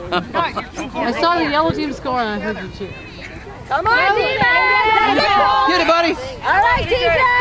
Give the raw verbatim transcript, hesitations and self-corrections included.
I saw the yellow team score and I heard you cheer. Come on, T-J! Get it, buddy! All right, T J!